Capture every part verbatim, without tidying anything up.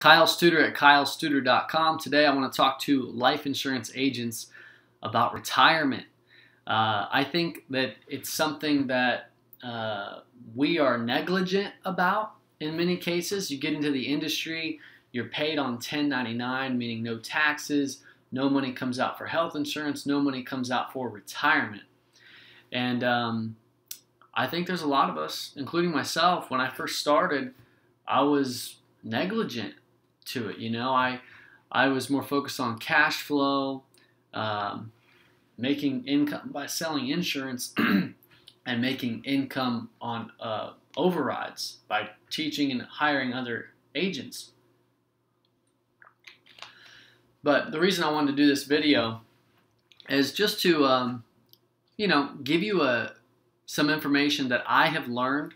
Kyle Studer at kyle studer dot com. Today I want to talk to life insurance agents about retirement. Uh, I think that it's something that uh, we are negligent about in many cases. You get into the industry, you're paid on ten ninety-nine, meaning no taxes, no money comes out for health insurance, no money comes out for retirement. And um, I think there's a lot of us, including myself, when I first started, I was negligent to it. You know, I I was more focused on cash flow, um, making income by selling insurance, and making income on uh, overrides by teaching and hiring other agents. But the reason I wanted to do this video is just to, um, you know, give you a some information that I have learned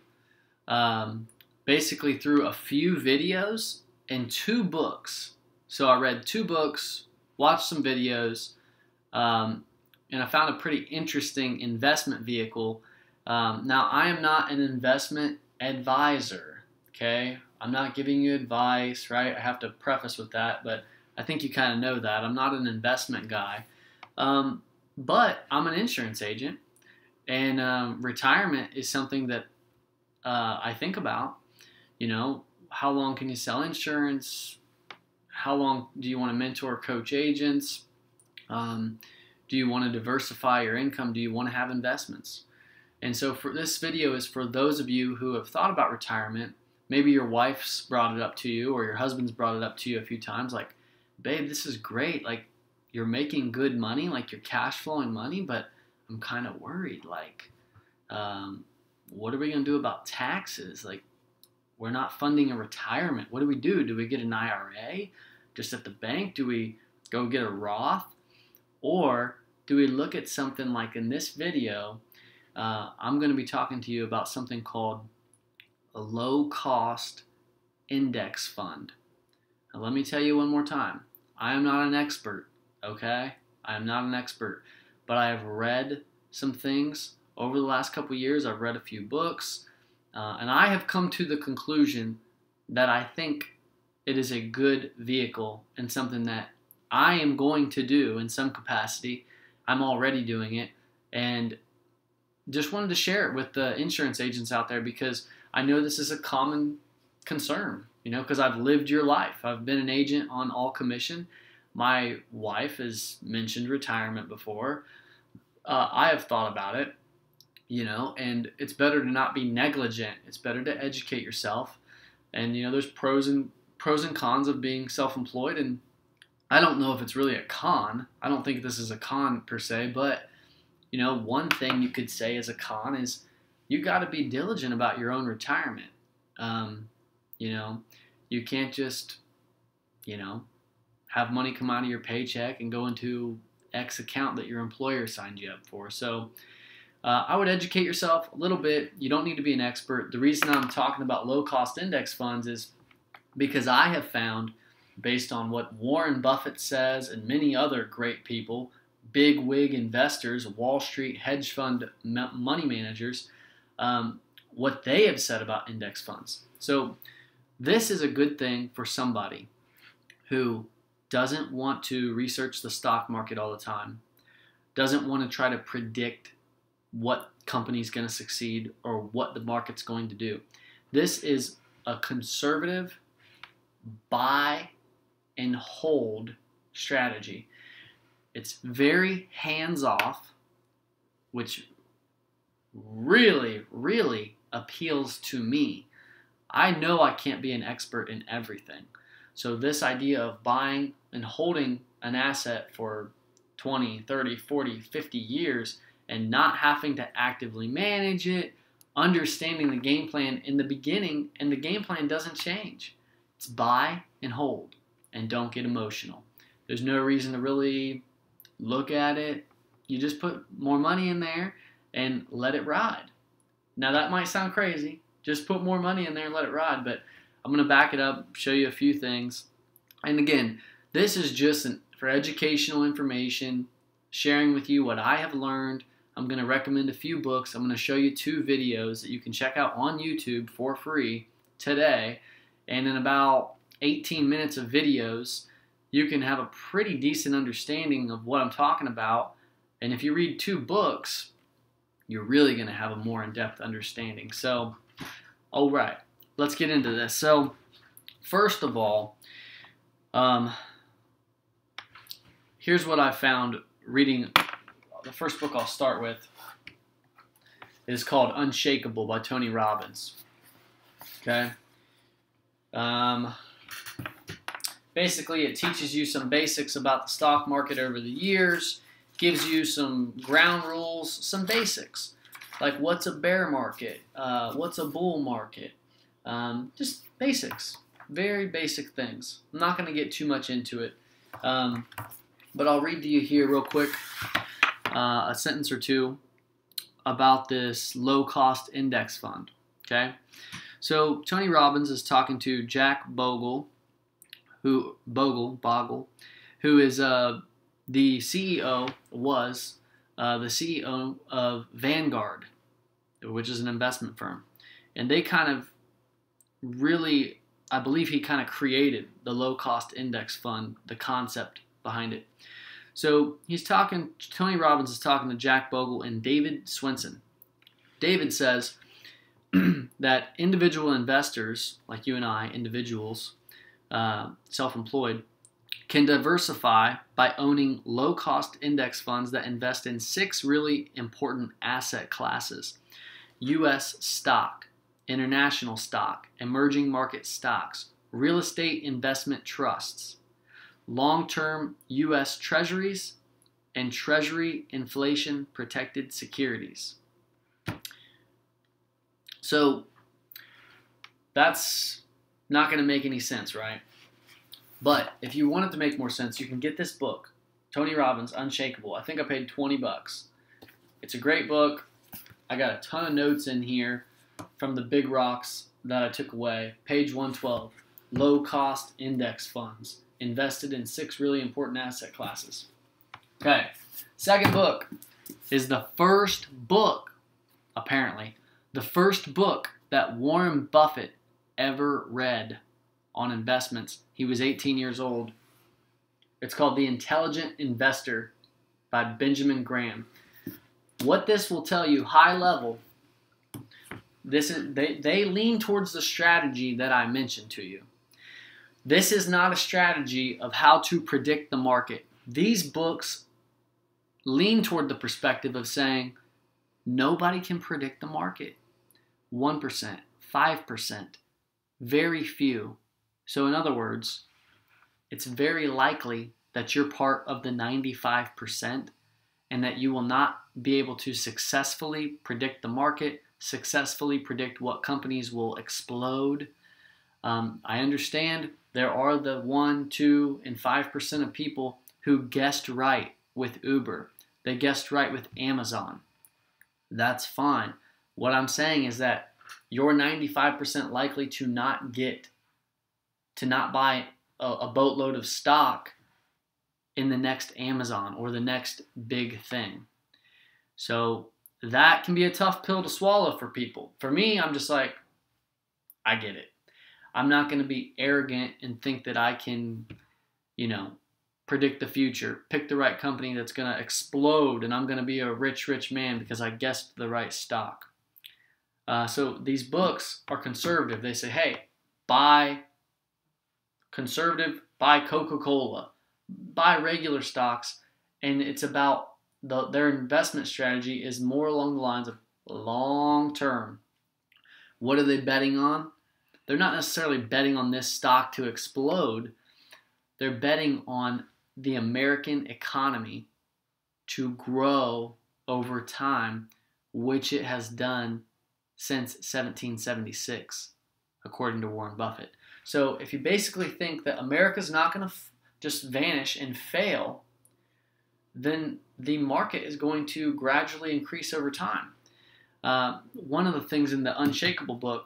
um, basically through a few videos and two books. So I read two books, watched some videos, um, and I found a pretty interesting investment vehicle. Um, now, I am not an investment advisor, okay? I'm not giving you advice, right? I have to preface with that, but I think you kind of know that. I'm not an investment guy, um, but I'm an insurance agent, and um, retirement is something that uh, I think about. You know, how long can you sell insurance? How long do you want to mentor, coach agents? Um, do you want to diversify your income? Do you want to have investments? And so for this video is for those of you who have thought about retirement. Maybe your wife's brought it up to you, or your husband's brought it up to you a few times, like, babe, this is great. Like, you're making good money, like you're cash flowing money, but I'm kind of worried. Like, um, what are we going to do about taxes? Like, we're not funding a retirement. What do we do? Do we get an I R A just at the bank? Do we go get a Roth? Or do we look at something like in this video, uh, I'm going to be talking to you about something called a low-cost index fund. Now, let me tell you one more time. I am not an expert, okay? I am not an expert, but I have read some things over the last couple of years. I've read a few books. Uh, and I have come to the conclusion that I think it is a good vehicle and something that I am going to do in some capacity. I'm already doing it, and just wanted to share it with the insurance agents out there because I know this is a common concern, you know, because I've lived your life. I've been an agent on all commission. My wife has mentioned retirement before. Uh, I have thought about it. You know, and it's better to not be negligent. It's better to educate yourself. And, you know, there's pros and pros and cons of being self-employed. And I don't know if it's really a con. I don't think this is a con per se. But, you know, one thing you could say as a con is you got to be diligent about your own retirement. Um, you know, you can't just, you know, have money come out of your paycheck and go into X account that your employer signed you up for. So, Uh, I would educate yourself a little bit. You don't need to be an expert. The reason I'm talking about low-cost index funds is because I have found, based on what Warren Buffett says and many other great people, big wig investors, Wall Street hedge fund money managers, um, what they have said about index funds. So this is a good thing for somebody who doesn't want to research the stock market all the time, doesn't want to try to predict what company is going to succeed or what the market's going to do. This is a conservative buy and hold strategy. It's very hands-off, which really, really appeals to me. I know I can't be an expert in everything. So this idea of buying and holding an asset for twenty, thirty, forty, fifty years and not having to actively manage it, understanding the game plan in the beginning, and the game plan doesn't change. It's buy and hold, and don't get emotional. There's no reason to really look at it. You just put more money in there and let it ride. Now that might sound crazy. Just put more money in there and let it ride, but I'm going to back it up, show you a few things. And again, this is just an, for educational information, sharing with you what I have learned. I'm going to recommend a few books. I'm going to show you two videos that you can check out on YouTube for free today. And in about eighteen minutes of videos, you can have a pretty decent understanding of what I'm talking about. And if you read two books, you're really going to have a more in-depth understanding. So, all right, let's get into this. So, first of all, um, here's what I found reading. The first book I'll start with is called Unshakable by Tony Robbins. Okay. Um, basically, it teaches you some basics about the stock market over the years, gives you some ground rules, some basics, like what's a bear market, uh, what's a bull market, um, just basics, very basic things. I'm not going to get too much into it, um, but I'll read to you here real quick uh, a sentence or two about this low-cost index fund. Okay, so Tony Robbins is talking to Jack Bogle, who Bogle Bogle, who is uh, the C E O was uh, the C E O of Vanguard, which is an investment firm, and they kind of really, I believe he kind of created the low-cost index fund, the concept behind it. So he's talking, Tony Robbins is talking to Jack Bogle and David Swensen. David says that individual investors, like you and I, individuals, uh, self-employed, can diversify by owning low-cost index funds that invest in six really important asset classes: U S stock, international stock, emerging market stocks, real estate investment trusts, long-term U S treasuries, and treasury inflation-protected securities. So that's not going to make any sense, right? But if you want it to make more sense, you can get this book, Tony Robbins, Unshakable. I think I paid twenty bucks. It's a great book. I got a ton of notes in here from the big rocks that I took away. Page one twelve, low-cost index funds, invested in six really important asset classes. Okay, second book is the first book, apparently, the first book that Warren Buffett ever read on investments. He was eighteen years old. It's called The Intelligent Investor by Benjamin Graham. What this will tell you, high level, this is they, they lean towards the strategy that I mentioned to you. This is not a strategy of how to predict the market. These books lean toward the perspective of saying nobody can predict the market. one percent, five percent, very few. So in other words, it's very likely that you're part of the ninety-five percent and that you will not be able to successfully predict the market, successfully predict what companies will explode. Um, I understand there are the one, two, and five percent of people who guessed right with Uber. They guessed right with Amazon. That's fine. What I'm saying is that you're ninety-five percent likely to not get, to not buy a, a boatload of stock in the next Amazon or the next big thing. So that can be a tough pill to swallow for people. For me, I'm just like, I get it. I'm not going to be arrogant and think that I can, you know, predict the future, pick the right company that's going to explode, and I'm going to be a rich, rich man because I guessed the right stock. Uh, so these books are conservative. They say, hey, buy conservative, buy Coca-Cola, buy regular stocks, and it's about the, their investment strategy is more along the lines of long term. What are they betting on? They're not necessarily betting on this stock to explode. They're betting on the American economy to grow over time, which it has done since seventeen seventy-six, according to Warren Buffett. So if you basically think that America's not going to f- just vanish and fail, then the market is going to gradually increase over time. Uh, one of the things in the Unshakable book,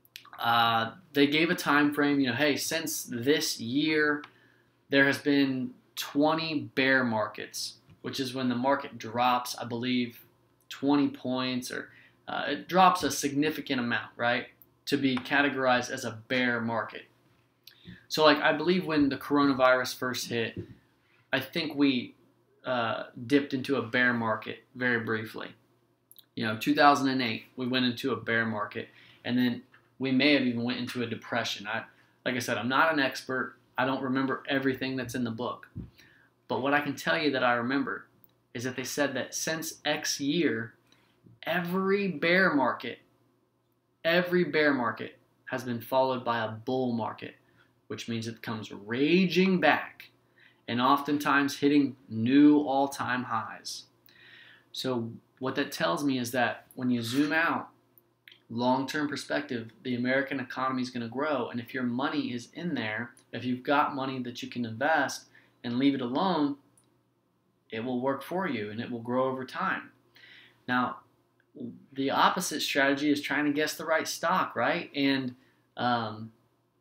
uh, they gave a time frame, you know, hey, since this year, there has been twenty bear markets, which is when the market drops, I believe, twenty points, or uh, it drops a significant amount, right, to be categorized as a bear market. So like I believe when the coronavirus first hit, I think we uh, dipped into a bear market very briefly. You know, two thousand eight, we went into a bear market, and then we may have even went into a depression. I, like I said, I'm not an expert. I don't remember everything that's in the book. But what I can tell you that I remember is that they said that since X year, every bear market, every bear market has been followed by a bull market, which means it comes raging back and oftentimes hitting new all-time highs. So what that tells me is that when you zoom out, long-term perspective, the American economy is going to grow. And if your money is in there, if you've got money that you can invest and leave it alone, it will work for you and it will grow over time. Now, the opposite strategy is trying to guess the right stock, right? And um,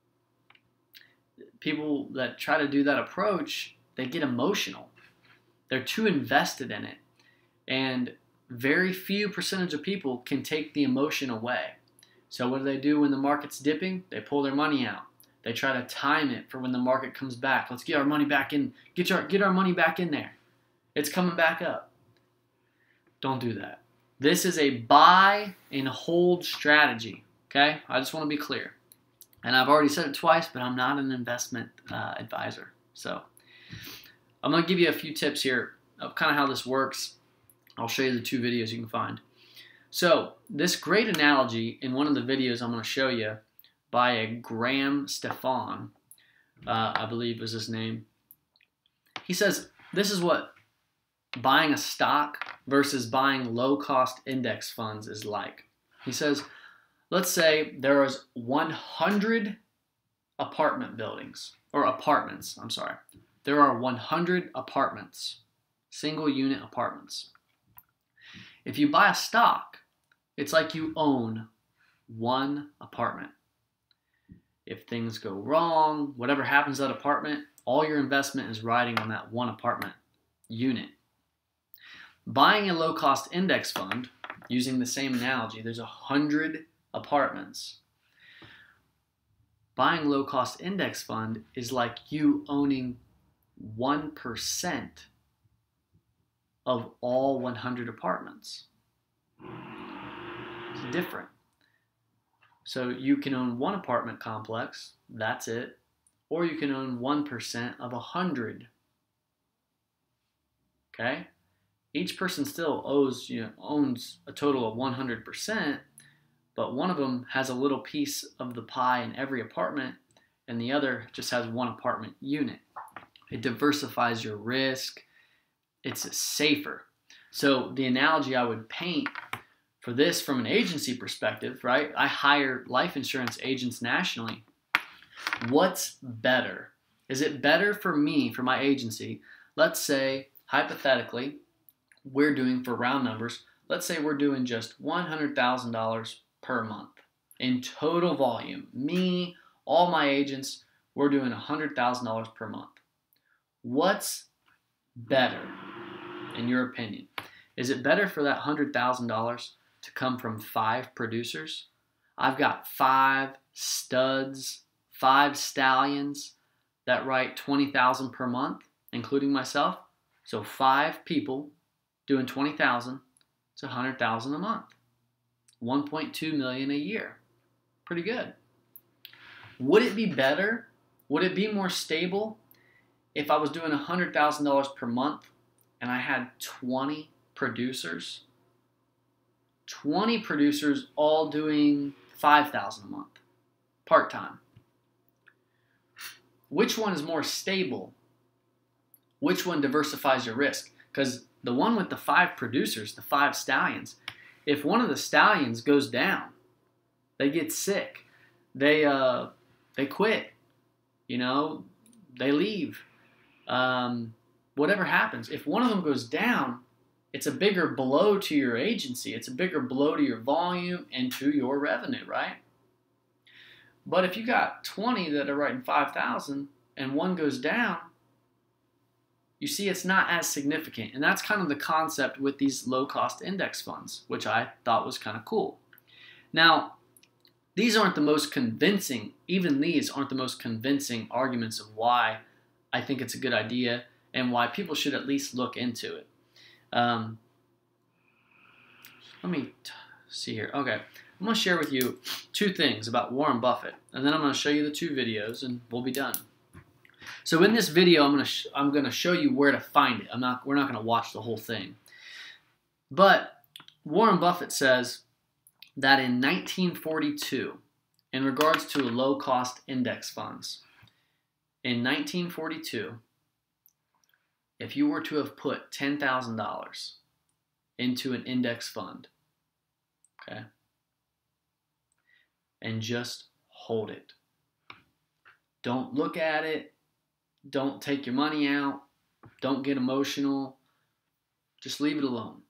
people that try to do that approach, they get emotional. They're too invested in it. And very few percentage of people can take the emotion away. So what do they do when the market's dipping? They pull their money out. They try to time it for when the market comes back. Let's get our money back in. Get our, get our money back in there. It's coming back up. Don't do that. This is a buy and hold strategy. Okay? I just want to be clear. And I've already said it twice, but I'm not an investment uh, advisor. So I'm going to give you a few tips here of kind of how this works. I'll show you the two videos you can find. So this great analogy in one of the videos I'm going to show you by a Graham Stephan, uh, I believe was his name. He says this is what buying a stock versus buying low-cost index funds is like. He says, let's say there is one hundred apartment buildings, or apartments, I'm sorry. There are one hundred apartments, single unit apartments. If you buy a stock, it's like you own one apartment. If things go wrong, whatever happens to that apartment, all your investment is riding on that one apartment unit. Buying a low-cost index fund, using the same analogy, there's one hundred apartments. Buying a low-cost index fund is like you owning one percent of all one hundred apartments. It's different. So you can own one apartment complex, that's it, or you can own one percent of one hundred. Okay? Each person still owes, you know, owns a total of one hundred percent, but one of them has a little piece of the pie in every apartment, and the other just has one apartment unit. It diversifies your risk. It's safer. So the analogy I would paint for this from an agency perspective, right? I hire life insurance agents nationally. What's better? Is it better for me, for my agency? Let's say, hypothetically, we're doing, for round numbers, let's say we're doing just one hundred thousand dollars per month in total volume. Me, all my agents, we're doing one hundred thousand dollars per month. What's better, in your opinion? Is it better for that one hundred thousand dollars to come from five producers? I've got five studs, five stallions that write twenty thousand dollars per month, including myself. So five people doing twenty thousand dollars, it's one hundred thousand dollars a month. one point two million dollars a year. Pretty good. Would it be better? Would it be more stable if I was doing one hundred thousand dollars per month and I had twenty producers? twenty producers all doing five thousand dollars a month, part-time. Which one is more stable? Which one diversifies your risk? Because the one with the five producers, the five stallions, if one of the stallions goes down, they get sick, they uh, they quit, you know, they leave. Um, whatever happens, if one of them goes down, it's a bigger blow to your agency. It's a bigger blow to your volume and to your revenue, right? But if you got twenty that are writing five thousand and one goes down, you see it's not as significant. And that's kind of the concept with these low-cost index funds, which I thought was kind of cool. Now, these aren't the most convincing, even these aren't the most convincing arguments of why I think it's a good idea and why people should at least look into it. Um, let me t- see here. Okay, I'm going to share with you two things about Warren Buffett, and then I'm going to show you the two videos, and we'll be done. So in this video, I'm going to sh- I'm going to show you where to find it. I'm not. We're not going to watch the whole thing. But Warren Buffett says that in nineteen forty-two, in regards to low-cost index funds, in nineteen forty-two, if you were to have put ten thousand dollars into an index fund, okay, and just hold it, don't look at it, don't take your money out, don't get emotional, just leave it alone.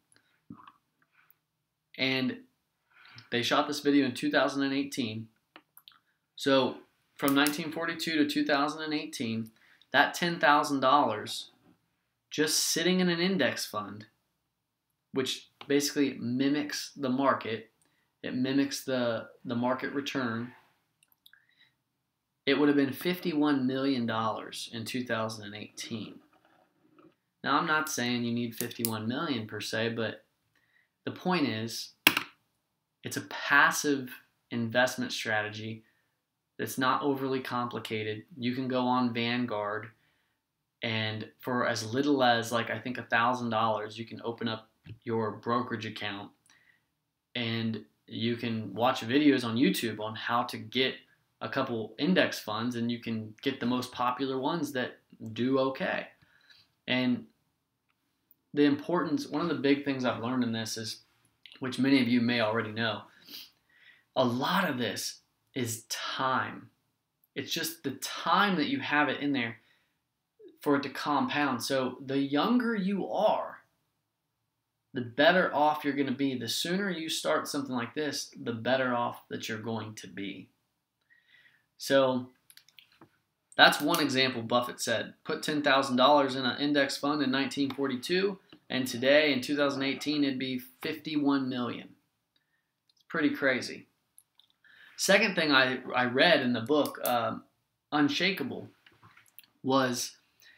And they shot this video in two thousand eighteen. So from nineteen forty-two to two thousand eighteen, that ten thousand dollars just sitting in an index fund, which basically mimics the market, it mimics the, the market return, it would have been fifty-one million dollars in two thousand eighteen. Now, I'm not saying you need fifty-one million dollars per se, but the point is, it's a passive investment strategy that's not overly complicated. You can go on Vanguard, and for as little as, like, I think one thousand dollars, you can open up your brokerage account, and you can watch videos on YouTube on how to get a couple index funds, and you can get the most popular ones that do okay. And the importance, one of the big things I've learned in this is, which many of you may already know, a lot of this is time. It's just the time that you have it in there for it to compound. So the younger you are, the better off you're going to be. The sooner you start something like this, the better off that you're going to be. So that's one example. Buffett said, put ten thousand dollars in an index fund in nineteen forty-two, and today in two thousand eighteen it'd be fifty-one million dollars. It's pretty crazy. Second thing I, I read in the book, uh, Unshakable, was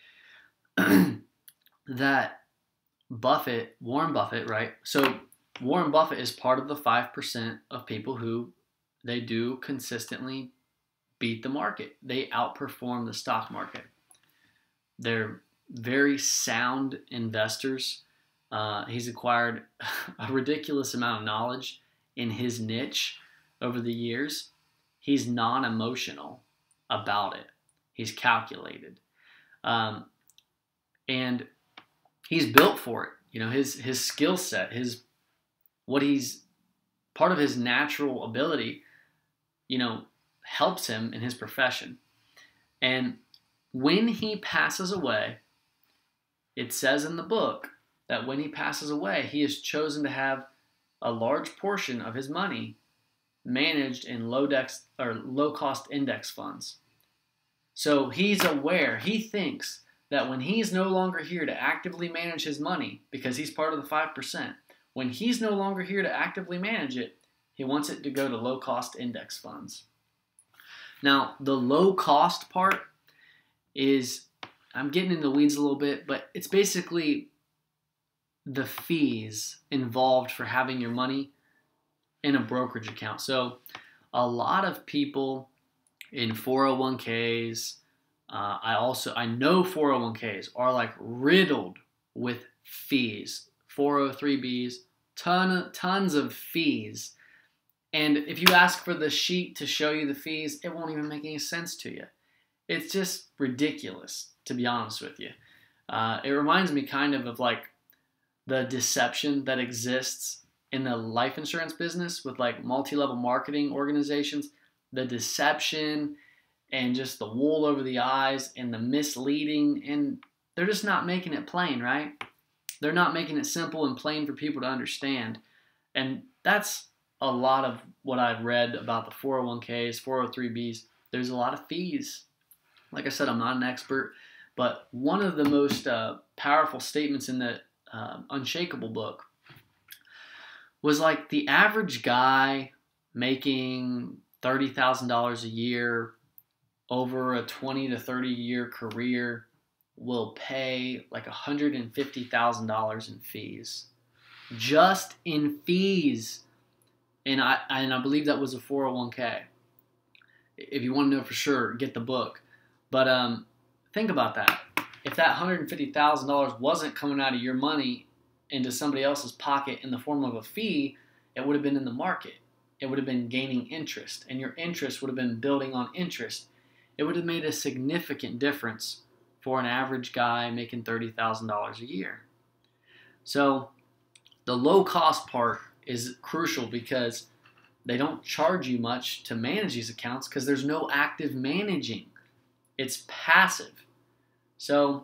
that Buffett, Warren Buffett, right? So Warren Buffett is part of the five percent of people who they do consistently beat the market. They outperform the stock market. They're very sound investors. Uh, he's acquired a ridiculous amount of knowledge in his niche over the years. He's non-emotional about it. He's calculated. Um, and he's built for it. You know, his his skill set, his what he's part of his natural ability, you know, helps him in his profession. And when he passes away, it says in the book that when he passes away, he has chosen to have a large portion of his money managed in low dex or low cost index funds. So he's aware, he thinks that when he's no longer here to actively manage his money, because he's part of the five percent, when he's no longer here to actively manage it, he wants it to go to low cost index funds. Now, the low cost part is, I'm getting in the weeds a little bit, but it's basically the fees involved for having your money in a brokerage account. So a lot of people in four oh one Ks, uh, I also, I know four oh one Ks are like riddled with fees, four oh three Bs, ton, tons of fees. And if you ask for the sheet to show you the fees, it won't even make any sense to you. It's just ridiculous, to be honest with you. Uh, it reminds me kind of of like the deception that exists in the life insurance business with like multi-level marketing organizations. The deception and just the wool over the eyes and the misleading, and they're just not making it plain, right? They're not making it simple and plain for people to understand. And that's a lot of what I've read about the four oh one Ks, four oh three Bs. There's a lot of fees. Like I said, I'm not an expert, but one of the most uh, powerful statements in the uh, Unshakable book was like the average guy making thirty thousand dollars a year over a twenty to thirty year career will pay like one hundred fifty thousand dollars in fees. Just in fees. And I, and I believe that was a four oh one k. If you want to know for sure, get the book. But um, think about that. If that one hundred fifty thousand dollars wasn't coming out of your money into somebody else's pocket in the form of a fee, it would have been in the market. It would have been gaining interest, and your interest would have been building on interest. It would have made a significant difference for an average guy making thirty thousand dollars a year. So the low cost part is crucial because they don't charge you much to manage these accounts because there's no active managing. It's passive. So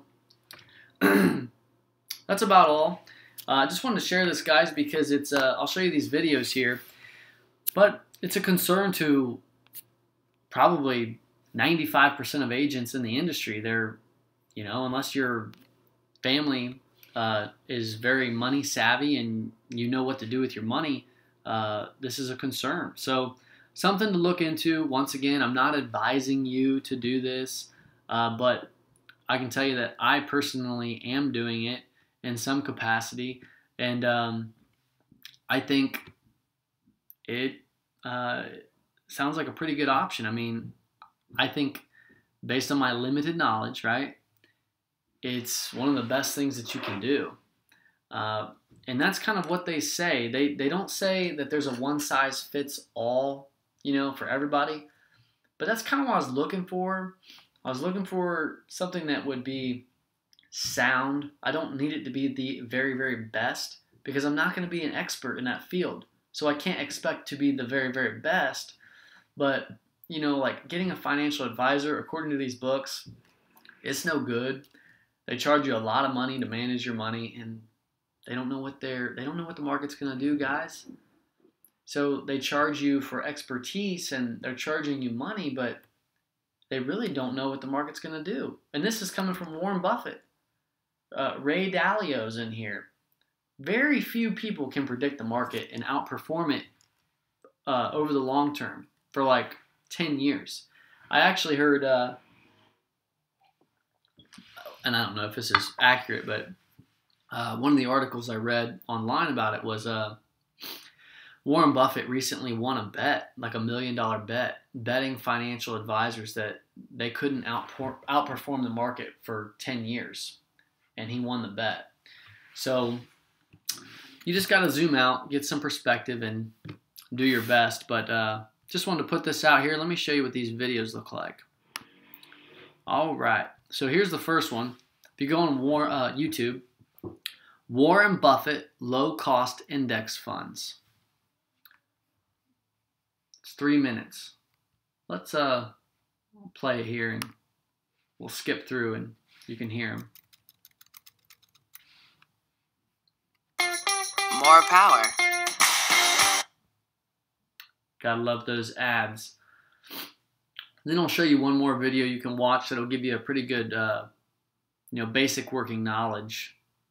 that's about all. Uh, I just wanted to share this, guys, because it's. Uh, I'll show you these videos here, but it's a concern to probably ninety-five percent of agents in the industry. They're, you know, unless your family uh, is very money savvy and you know what to do with your money, uh, this is a concern. So something to look into. Once again, I'm not advising you to do this, uh, but I can tell you that I personally am doing it in some capacity, and um, I think it uh, sounds like a pretty good option. I mean, I think based on my limited knowledge, right, it's one of the best things that you can do. Uh, and that's kind of what they say. They, they don't say that there's a one-size-fits-all, you know, for everybody, but that's kind of what I was looking for. I was looking for something that would be sound. I don't need it to be the very, very best because I'm not going to be an expert in that field. So I can't expect to be the very, very best. But, you know, like getting a financial advisor, according to these books, it's no good. They charge you a lot of money to manage your money, and they don't know what they're, they don't know what the market's going to do, guys. So they charge you for expertise and they're charging you money, but they really don't know what the market's going to do. And this is coming from Warren Buffett. Uh, Ray Dalio's in here. Very few people can predict the market and outperform it uh, over the long term for like ten years. I actually heard, uh, and I don't know if this is accurate, but uh, one of the articles I read online about it was uh, Warren Buffett recently won a bet, like a million dollar bet, betting financial advisors that they couldn't outperform the market for ten years. And he won the bet. So you just got to zoom out, get some perspective, and do your best. But uh, just wanted to put this out here. Let me show you what these videos look like. All right. So here's the first one. If you go on War, uh, YouTube, Warren Buffett low-cost index funds. It's three minutes. Let's uh, play it here, and we'll skip through, and you can hear them. More power. Gotta love those ads. Then I'll show you one more video you can watch that'll give you a pretty good, uh, you know, basic working knowledge.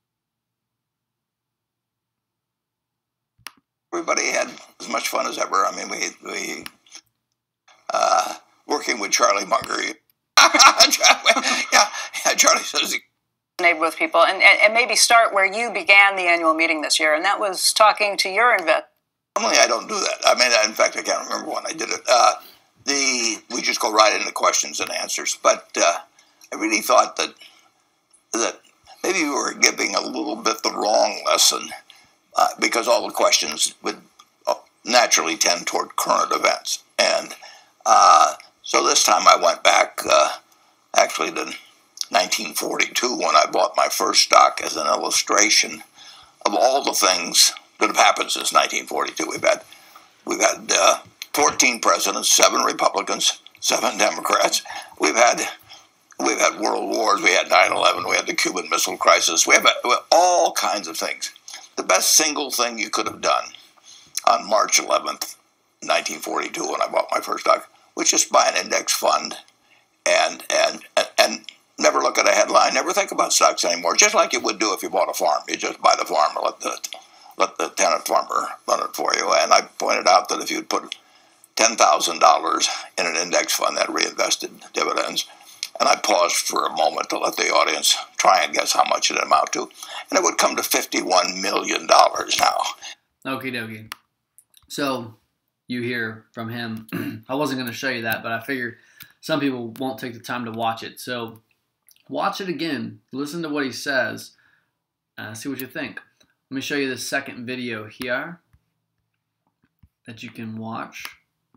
Everybody had as much fun as ever. I mean, we we uh, working with Charlie Munger. yeah, yeah. Charlie says he. With people, and, and, and maybe start where you began the annual meeting this year, and that was talking to your investors. Normally, I don't do that. I mean, in fact, I can't remember when I did it. Uh, the we just go right into questions and answers. But uh, I really thought that that maybe we were giving a little bit the wrong lesson uh, because all the questions would uh, naturally tend toward current events, and uh, so this time I went back uh, actually to nineteen forty-two when I bought my first stock as an illustration of all the things that have happened since nineteen forty-two. We've had we've had uh, fourteen presidents, seven Republicans, seven Democrats. We've had we've had world wars. We had nine eleven. We had the Cuban Missile Crisis. We have, we have all kinds of things. The best single thing you could have done on March eleventh, nineteen forty-two, when I bought my first stock, was just buy an index fund and and and. and never look at a headline, never think about stocks anymore, just like you would do if you bought a farm. You just buy the farm and let the let the tenant farmer run it for you. And I pointed out that if you'd put ten thousand dollars in an index fund that reinvested dividends. And I paused for a moment to let the audience try and guess how much it amount to. And it would come to fifty-one million dollars now. Okie dokie. So you hear from him. I wasn't going to show you that, but I figured some people won't take the time to watch it. So watch it again. Listen to what he says. Uh, see what you think. Let me show you the second video here that you can watch.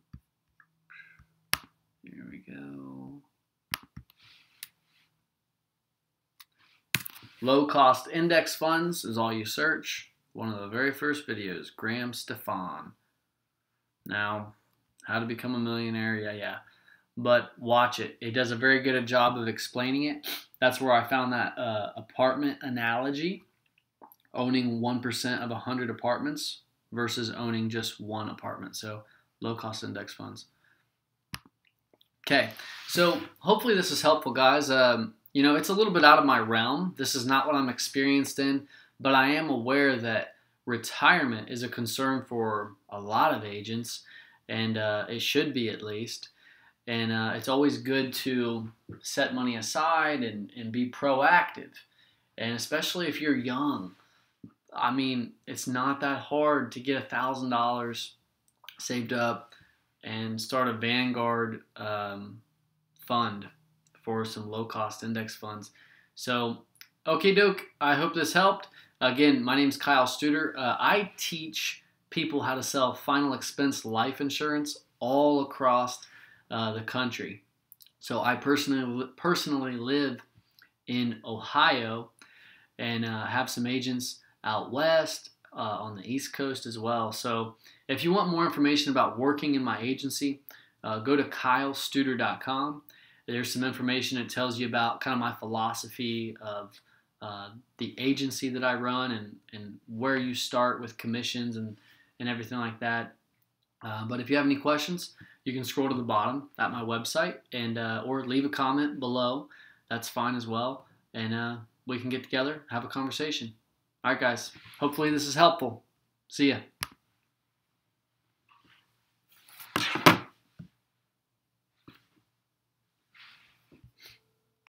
Here we go. Low-cost index funds is all you search. One of the very first videos, Graham Stephan. Now, how to become a millionaire, yeah, yeah. But watch it. It does a very good job of explaining it. That's where I found that uh, apartment analogy. Owning one percent of one hundred apartments versus owning just one apartment. So, low-cost index funds. Okay, so hopefully this is helpful, guys. Um, you know, it's a little bit out of my realm. This is not what I'm experienced in, but I am aware that retirement is a concern for a lot of agents, and uh, it should be at least. And uh, it's always good to set money aside and, and be proactive, and especially if you're young. I mean, it's not that hard to get a thousand dollars saved up and start a Vanguard um, fund for some low-cost index funds. So, okie doke, I hope this helped. Again, my name is Kyle Studer. Uh, I teach people how to sell final expense life insurance all across uh, the country. So I personally personally live in Ohio and uh, have some agents out west, uh, on the East Coast as well. So if you want more information about working in my agency, uh, go to kyle studer dot com. There's some information that tells you about kind of my philosophy of uh, the agency that I run and, and where you start with commissions and, and everything like that. Uh, but if you have any questions, you can scroll to the bottom at my website and uh, or leave a comment below. That's fine as well. And uh, we can get together, have a conversation. All right, guys. Hopefully this is helpful. See ya.